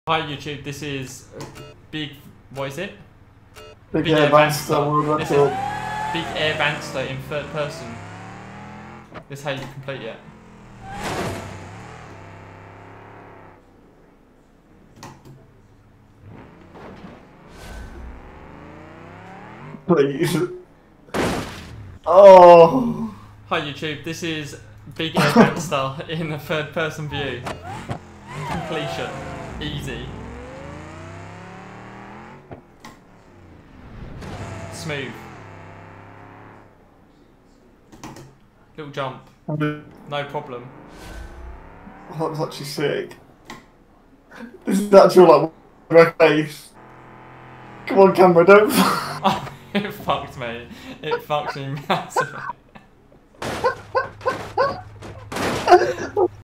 Hi YouTube, this is Big, what is it? Big Air Banster. This is Big Air Banster in third person. This is how you complete it. Please. Oh. Hi YouTube, this is Big Air Banster in a third person view. Completion. Easy. Smooth. Little jump. No problem. Oh, that was actually sick. This is actual like face. Come on, camera, don't. Oh, it fucked me. It fucked me massively.